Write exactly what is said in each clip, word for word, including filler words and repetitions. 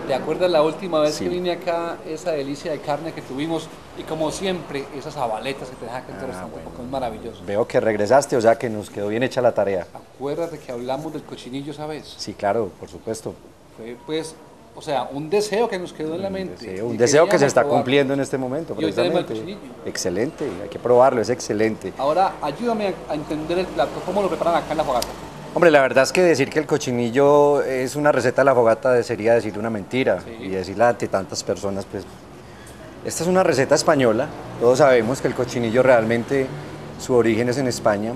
¿Te acuerdas la última vez Sí. que vine acá, esa delicia de carne que tuvimos? Y como siempre, esas abaletas que te dejan acá en tu Ah, restaurante, bueno. porque es maravilloso. Veo que regresaste, o sea que nos quedó bien hecha la tarea. Acuérdate que hablamos del cochinillo, ¿sabes? Sí, claro, por supuesto. Fue pues, o sea, un deseo que nos quedó en la Un mente. deseo, y un deseo que se queríamos está probarlo. cumpliendo en este momento, Y hoy tenemos el precisamente. cochinillo. Excelente, hay que probarlo, es excelente. Ahora, ayúdame a, a entender el plato, cómo lo preparan acá en la fogata. Hombre, la verdad es que decir que el cochinillo es una receta de la fogata sería decir una mentira. Sí. Y decirla ante tantas personas, pues... Esta es una receta española. Todos sabemos que el cochinillo realmente su origen es en España.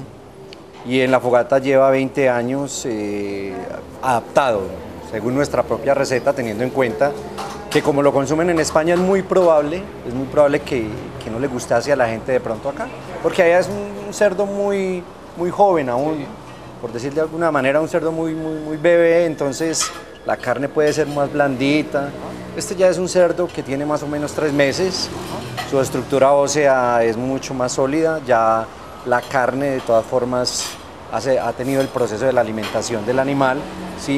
Y en la fogata lleva veinte años eh, adaptado, según nuestra propia receta, teniendo en cuenta que como lo consumen en España es muy probable, es muy probable que, que no le gustase a la gente de pronto acá. Porque allá es un, un cerdo muy, muy joven aún. Sí. Por decir de alguna manera, un cerdo muy, muy, muy bebé, entonces la carne puede ser más blandita. Este ya es un cerdo que tiene más o menos tres meses, su estructura ósea es mucho más sólida, ya la carne de todas formas hace, ha tenido el proceso de la alimentación del animal, ¿sí?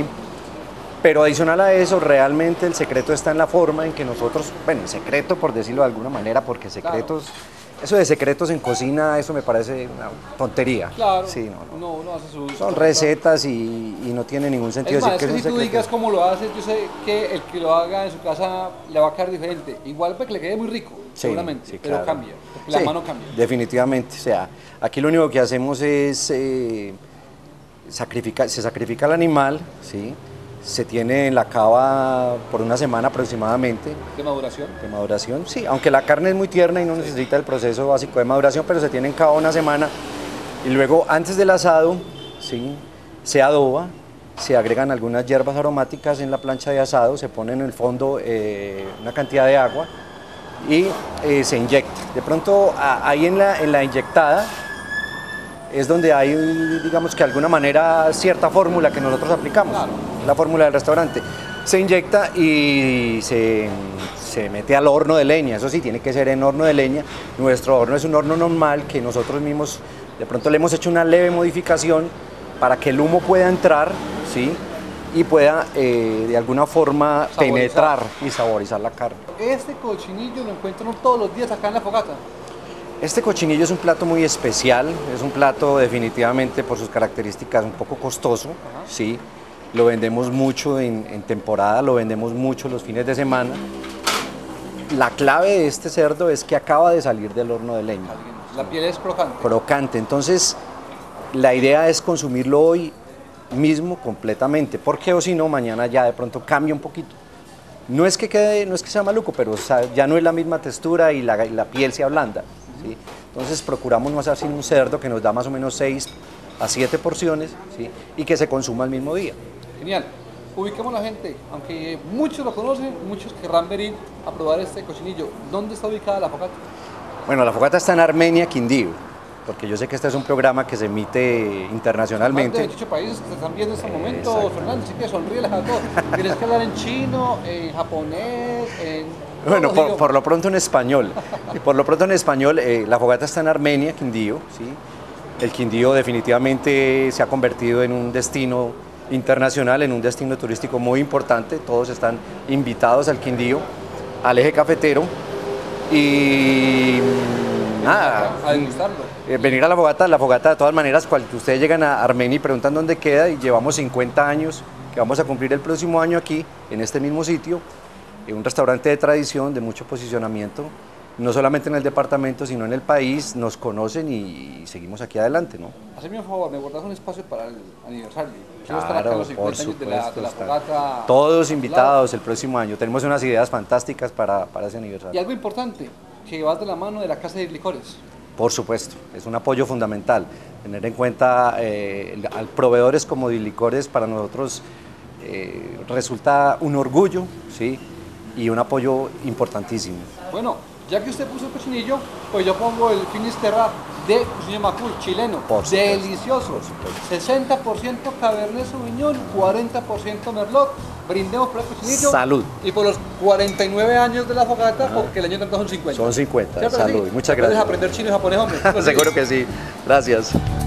Pero adicional a eso, realmente el secreto está en la forma en que nosotros, bueno, el secreto por decirlo de alguna manera, porque secretos... Eso de secretos en cocina, eso me parece una tontería. Claro, Sí, no, no. uno, uno hace sus... Son recetas y, y no tiene ningún sentido Es más, es decir que que si es un tú secreto. digas cómo lo haces, yo sé que el que lo haga en su casa le va a quedar diferente. Igual para que le quede muy rico, Sí, seguramente, sí, pero claro. cambia, porque Sí, la mano cambia. definitivamente. O sea, aquí lo único que hacemos es eh, sacrificar, se sacrifica el animal, ¿sí? Se tiene en la cava por una semana aproximadamente De maduración. de maduración. Sí, aunque la carne es muy tierna y no necesita el proceso básico de maduración, pero se tiene en cava una semana. Y luego, antes del asado, ¿sí? Se adoba, se agregan algunas hierbas aromáticas en la plancha de asado, se pone en el fondo eh, una cantidad de agua y eh, se inyecta. De pronto, a- ahí en la, en la inyectada es donde hay, digamos que de alguna manera, cierta fórmula que nosotros aplicamos, Claro. la fórmula del restaurante. Se inyecta y se, se mete al horno de leña, eso sí, tiene que ser en horno de leña. Nuestro horno es un horno normal que nosotros mismos, de pronto le hemos hecho una leve modificación para que el humo pueda entrar, ¿sí? Y pueda eh, de alguna forma Saborizar. penetrar y saborizar la carne. Este cochinillo lo encuentran todos los días acá en la fogata. Este cochinillo es un plato muy especial, es un plato definitivamente por sus características un poco costoso, ¿sí? Lo vendemos mucho en, en temporada, lo vendemos mucho los fines de semana. La clave de este cerdo es que acaba de salir del horno de leña, La piel es crocante. crocante, entonces la idea es consumirlo hoy mismo completamente, porque o si no, mañana ya de pronto cambia un poquito. No es que quede, no es que sea maluco, pero o sea, ya no es la misma textura y la, y la piel se ablanda, ¿sí? Entonces procuramos no hacer sino un cerdo que nos da más o menos seis a siete porciones, ¿sí? Y que se consuma el mismo día. Genial. Ubiquemos a la gente, aunque muchos lo conocen, muchos querrán venir a probar este cochinillo. ¿Dónde está ubicada la fogata? Bueno, la fogata está en Armenia, Quindío, porque yo sé que este es un programa que se emite Más de internacionalmente. veintiocho países que te están viendo en este momento, Exacto. Fernando, así que sonríeles a todos. Tienes que hablar en chino, en japonés, en... Bueno, todos los por, idiomas. por lo pronto en español. Y por lo pronto en español, eh, la fogata está en Armenia, Quindío, ¿sí? El Quindío definitivamente se ha convertido en un destino internacional, en un destino turístico muy importante. Todos están invitados al Quindío, al eje cafetero. Y nada, A degustarlo. eh, venir a la fogata, la fogata de todas maneras, cual que ustedes llegan a Armenia y preguntan dónde queda, y llevamos cincuenta años, que vamos a cumplir el próximo año aquí, en este mismo sitio, en un restaurante de tradición, de mucho posicionamiento, no solamente en el departamento, sino en el país, nos conocen y seguimos aquí adelante, ¿no? Haceme un favor, me guardas un espacio para el aniversario. Quiero estar acá Claro, los por cincuenta años de la, supuesto, de la están fogata. todos a tu invitados lado. el próximo año, tenemos unas ideas fantásticas para, para ese Y aniversario. algo importante, que vas de la mano de la Casa de Licores. Por supuesto, es un apoyo fundamental, tener en cuenta eh, el- al proveedores como Dilicores para nosotros eh, resulta un orgullo, ¿sí? Y un apoyo importantísimo. Bueno, ya que usted puso el cochinillo, pues yo pongo el Finisterra de Cochinillo Macul, chileno. Por supuesto, Delicioso. por supuesto. sesenta por ciento Cabernet Sauvignon, cuarenta por ciento Merlot. Brindemos por el cochinillo. Salud. Y por los cuarenta y nueve años de la fogata, porque el año tanto son cincuenta. Son cincuenta, ¿Cierto que salud, sí? muchas Puedes gracias. aprender chino y japonés, hombre. Seguro que sí, gracias.